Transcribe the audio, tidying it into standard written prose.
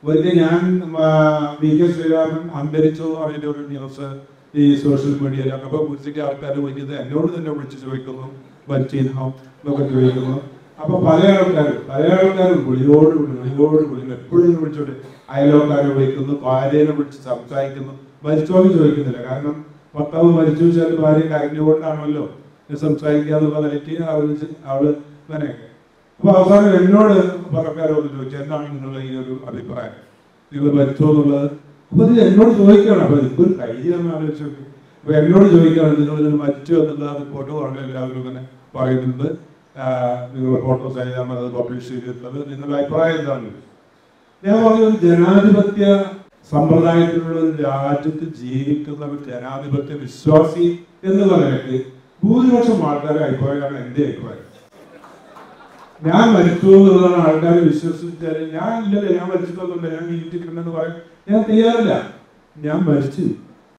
ഒരിക്കൽ ഞാൻ V K Sreeraman അന്തരിച്ചു അതിൻ്റെ ഒരു ന്യൂസ് ഈ സോഷ്യൽ മീഡിയയിലൊക്കെ അപ്പോൾ കുറിച്ചിട്ട് ആൾക്കാർ വലിയത് എന്നോട് തന്നെ വിളിച്ച് ചോദിക്കുന്നു വച്ചിരുന്നോ എന്നൊക്കെ ചോദിക്കുന്നു. അപ്പോൾ പല ആൾക്കാരും വിളിയോട് എപ്പോഴും വിളിച്ചോട്ട് അയലോക്കാരെ വിളിക്കുന്നു, ഭാര്യനെ വിളിച്ച് സംസാരിക്കുന്നു. മരിച്ചോന്ന് ചോദിക്കുന്നില്ല, കാരണം ഭർത്താവ് മരിച്ചു വെച്ചാൽ ഭാര്യ കരഞ്ഞുകൊണ്ടാണല്ലോ സംസാരിക്കാന്നുള്ള നിലയ്ക്ക് അവള് അങ്ങനെയൊക്കെ. അപ്പൊ അവസാനം എന്നോട് പറക്കാരോട് ചോദിച്ചു എന്താണ് നിങ്ങളുടെ ഈ ഒരു അഭിപ്രായം, നിങ്ങൾ മരിച്ചോ എന്നുള്ളത്. അപ്പൊ ഇത് എന്നോട് ചോദിക്കണം. അപ്പൊ ഇപ്പോൾ ഒരു കൈയെന്ന് ആലോചിച്ചു നോക്കി. അപ്പൊ എന്നോട് ചോദിക്കണം നിങ്ങൾ മരിച്ചു എന്നുള്ള റിപ്പോർട്ട് വളരെ എല്ലാവരും ഇങ്ങനെ പറയുന്നുണ്ട്, നിങ്ങളുടെ ഫോട്ടോസ് ആയാലും അത് പബ്ലിഷ് ചെയ്തിട്ടുള്ളത്, നിങ്ങളുടെ അഭിപ്രായം എന്താണ്? ഞാൻ പറഞ്ഞു ഒരു ജനാധിപത്യ സമ്പ്രദായത്തിലുള്ള ഒരു രാജ്യത്ത് ജീവിക്കുന്ന ഒരു ജനാധിപത്യ വിശ്വാസി എന്നുള്ള നിലയ്ക്ക് ഭൂരിപക്ഷം ആൾക്കാരുടെ അഭിപ്രായമാണ് എൻ്റെ അഭിപ്രായം. ഞാൻ മരിച്ചു എന്നുള്ളതാണ് ആൾക്കാർ വിശ്വസിച്ചാൽ ഞാൻ ഇല്ലല്ലോ, ഞാൻ മരിച്ചിട്ടൊന്നുമില്ല, ഞാൻ ജീവിച്ചിട്ടുണ്ടെന്ന് പറയാൻ ഞാൻ തയ്യാറില്ല. ഞാൻ മരിച്ചു.